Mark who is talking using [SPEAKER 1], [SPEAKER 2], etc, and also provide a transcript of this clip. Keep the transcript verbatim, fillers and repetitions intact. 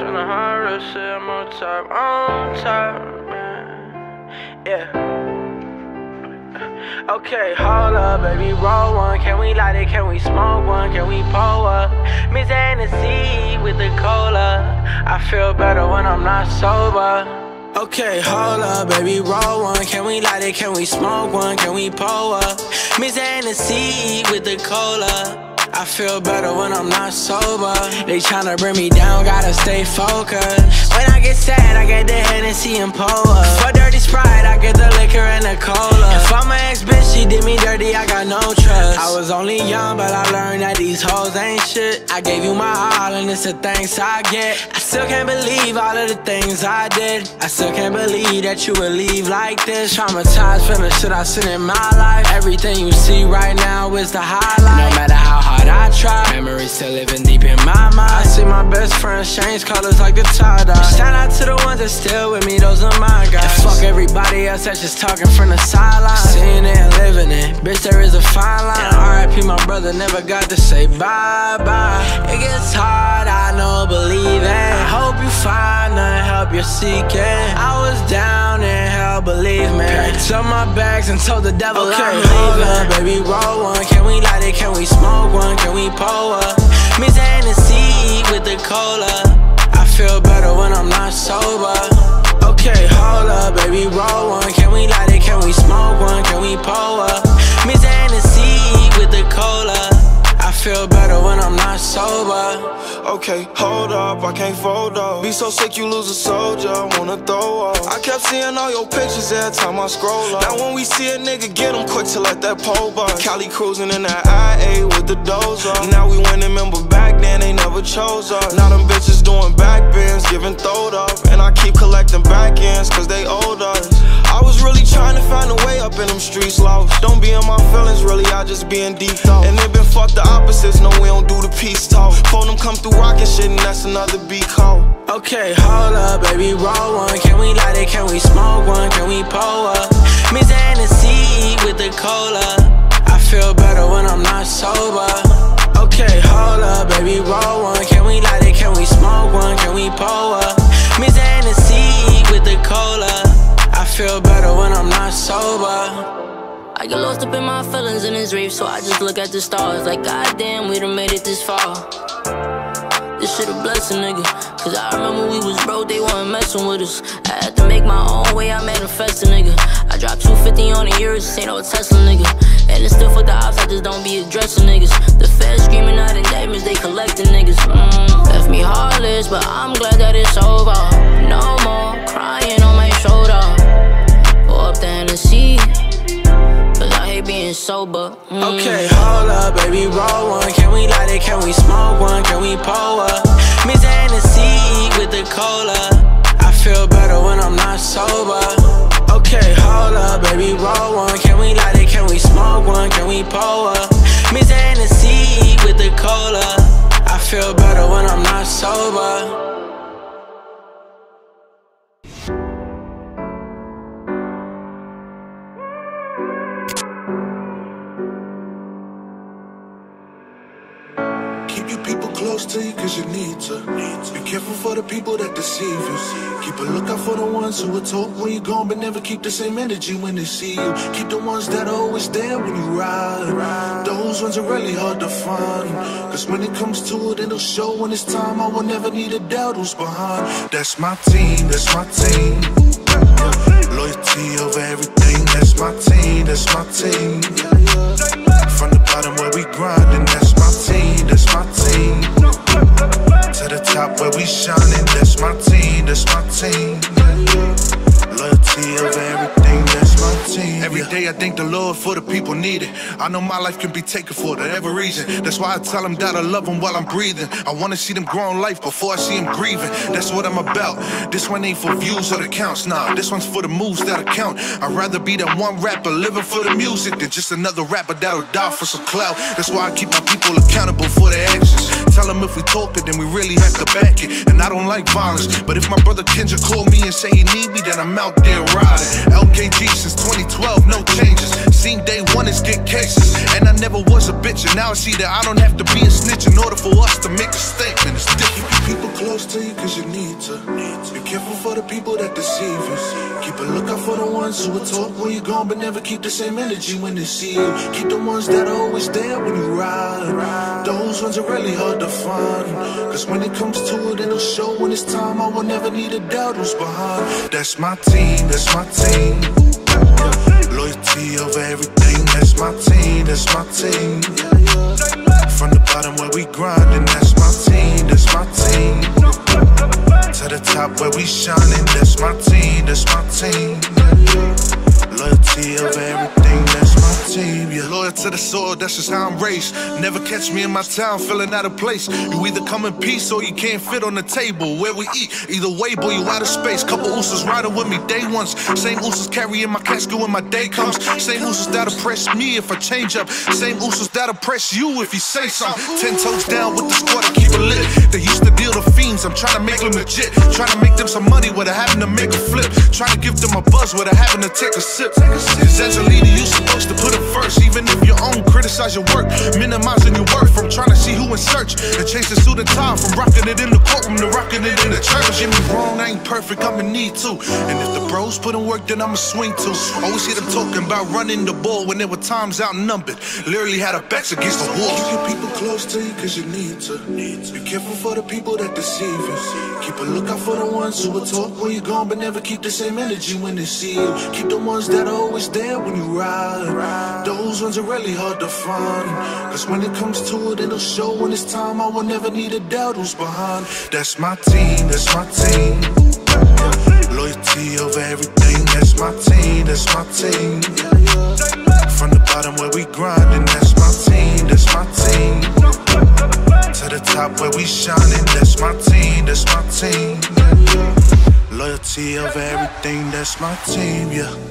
[SPEAKER 1] in the hard shit, I'm on top, on top, man. Yeah. Okay, hold up, baby, roll one. Can we light it? Can we smoke one? Can we pull up? Miss Hennessy with the cola. I feel better when I'm not sober. Okay, hold up, baby, roll one. Can we light it? Can we smoke one? Can we pull up? Miss Hennessy with the cola. I feel better when I'm not sober. They tryna bring me down, gotta stay focused. When I get sad, I get the Hennessy and pull up. For dirty Sprite, I get the liquor and the cola. If I'm an ex-bitch, she did me dirty, I got no trust. I was only young, but I learned that these hoes ain't shit. I gave you my all, and it's the thanks I get. I still can't believe all of the things I did. I still can't believe that you would leave like this. Traumatized from the shit I seen in my life. Everything you see right now is the highlight. No matter how hard I try, memories still living deep in my mind. I see my best friends change colors like the tie-dye. Shout out to the ones that still with me, those are my guys. And fuck everybody else that's just talking from the sideline. Seeing it and living it, bitch, there is a fine line. And R I P my brother, never got to say bye-bye. It gets hard, I know, believe it. I hope you find the help you're seeking. I was down in hell, believe me. Packed up my bags and told the devil okay, I'm leaving. Baby, roll one. Can we light it? Can we smoke one? Can we pull up? Miss Hennessy with the cola. I feel better when I'm not sober. Okay, hold up, baby, roll one. Can we light it? Can we smoke one? Can we pull up? Miss Hennessy with the cola. I feel better when I'm not sober.
[SPEAKER 2] Okay, hold up, I can't fold up. Be so sick you lose a soldier, wanna throw up. I kept seeing all your pictures every time I scroll up. Now when we see a nigga, get him quick to let that pole bust. Cali cruising in that I A with the dozer. Now we winning, remember back then they never chose us. Now them bitches doing back bends, giving throwed up. And I keep collecting back ends, cause they owed us. I was really trying to find a way up in them streets lost. Don't be in my feelings, really, I just be in deep thought. And it been fuck the opposites, no we don't do the peace talk. Phone them come through rockin' shit and that's another beat call.
[SPEAKER 1] Okay, hold up, baby, roll one. Can we light it? Can we smoke one? Can we pull up? Miss Hennessy with the cola. I feel better when I'm not sober. Okay, hold up, baby, roll one. Can we light it? Can we smoke one? Can we pull up? Miss Hennessy with the cola. I feel better when I'm not sober.
[SPEAKER 3] I get lost up in my feelings in this reef, so I just look at the stars like goddamn, we done made it this far. This shit a blessing, nigga. Cause I remember we was broke, they wasn't messing with us. I had to make my own way, I manifested, nigga. I dropped two fifty on the years, this ain't no Tesla, nigga. And it's still for the ops, I just don't be addressing niggas. The feds screaming out indictments, they collecting niggas. Mm, left me heartless, but I'm glad that it's over. No more crying on my shoulder. Pour up the Hennessy, cause I hate being sober. Mm.
[SPEAKER 1] Okay, hold up, baby, roll one. Can we light it? Can we smoke one? Can we pull up? Miss Hennessy with the cola. I feel better when I'm not sober. Okay, hold up, baby, roll one. Can we light it? Can we smoke one? Can we pull up? Miss Hennessy with the cola. I feel better when I'm not sober.
[SPEAKER 4] Close to you cause you need to. Be careful for the people that deceive you. Keep a lookout for the ones who will talk when you're gone, but never keep the same energy when they see you. Keep the ones that are always there when you ride. Those ones are really hard to find, cause when it comes to it, it'll show when it's time. I will never need a doubt who's behind. That's my team, that's my team. Loyalty over everything, that's my team, that's my team. From the bottom where we grinding, that's my team, that's my team. To the top where we shining, that's my team, that's my team. Loyalty over everything, that's my team. Every day I thank the Lord for the people needed. I know my life can be taken for whatever reason. That's why I tell them that I love them while I'm breathing. I wanna see them grow in life before I see them grieving. That's what I'm about. This one ain't for views or the counts, nah. This one's for the moves that count. I'd rather be that one rapper living for the music than just another rapper that'll die for some clout. That's why I keep my people accountable for their actions. Tell them if we talk it, then we really have to back it. And I don't like violence, but if my brother Kendra call me and say he need me, then I'm out there riding. L K G since twenty twelve, no changes. Seen day one is get cases, and I never was a bitch. And now I see that I don't have to be a snitch in order for us to make a statement. It's different. Keep people close to you cause you need the people that deceive you. Keep a lookout for the ones who will talk when you're gone, but never keep the same energy when they see you. Keep the ones that are always there when you ride. Those ones are really hard to find, cause when it comes to it, it'll show when it's time. I will never need a doubt who's behind. That's my team, that's my team. Loyalty over everything, that's my team, that's my team. From the bottom where we grindin', that's my team, that's my team. To the top where we shining, that's my team, that's my team. Loyalty over everything, that's my team, yeah. Loyal to the soil, that's just how I'm raised. Never catch me in my town feeling out of place. You either come in peace or you can't fit on the table where we eat. Either way, boy, you out of space. Couple oosters riding with me day ones. Same oosters carrying my casket when my day comes. Same oosters that'll press me if I change up. Same oosters that'll press you if you say something. Ten toes down with the squad to keep it lit. They used to deal the fiends, I'm trying to make them legit. Trying to make them some money without having to make a flip. Trying to give them a buzz without having to take a sip. Cause Angelina, you supposed to put it first. Even if your own criticize your work, minimizing your worth. From trying to see who in search and chase the suit and tie. From rocking it in the courtroom to rocking it in the church. Get me wrong, I ain't perfect, I'ma need to. And if the bros put in work, then I'ma swing too. Always hear them talking about running the ball when there were times outnumbered. Literally had our backs against the wall. Keep your people close to you cause you need to. Be careful for the people that deceive you. Keep a lookout for the ones who will talk when you're gone, but never keep the same energy when they see you. Keep the ones that are always there when you ride. Those ones are really hard to find, cause when it comes to it, it'll show when it's time. I will never need a doubt who's behind. That's my team, that's my team. Loyalty over everything, that's my team, that's my team. From the bottom where we grindin', that's my team, that's my team. To the top where we shining, that's my team, that's my team. Loyalty over everything, that's my team, yeah.